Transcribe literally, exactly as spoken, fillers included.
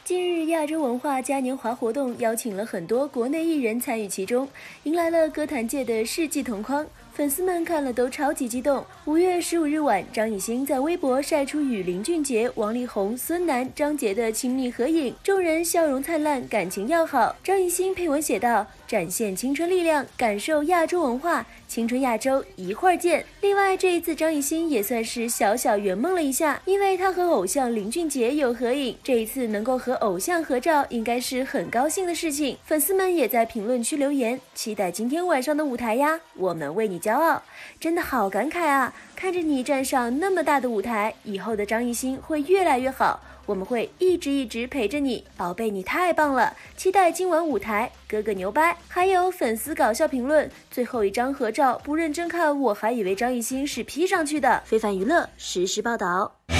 近日，亚洲文化嘉年华活动邀请了很多国内艺人参与其中，迎来了歌坛界的世纪同框。粉丝们看了都超级激动。五月十五日晚，张艺兴在微博晒出与林俊杰、王力宏、孙楠、张杰的亲密合影，众人笑容灿烂，感情要好。张艺兴配文写道：“展现青春力量，感受亚洲文化，青春亚洲，一会儿见。”另外，这一次张艺兴也算是小小圆梦了一下，因为他和偶像林俊杰有合影，这一次能够和偶像合照，应该是很高兴的事情。粉丝们也在评论区留言，期待今天晚上的舞台呀，我们为你骄傲。真的好感慨啊，看着你站上那么大的舞台，以后的张艺兴会越来越好，我们会一直一直陪着你，宝贝你太棒了，期待今晚舞台，哥哥牛掰。还有粉丝搞笑评论，最后一张合照不认真看我还以为张艺兴是 P 上去的。非凡娱乐实时报道。